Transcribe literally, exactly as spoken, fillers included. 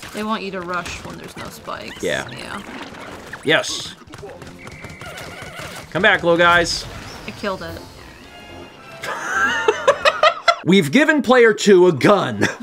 They want you to rush when there's no spikes. Yeah. Yeah. Yes. Come back, little guys. I killed it. We've given player two a gun.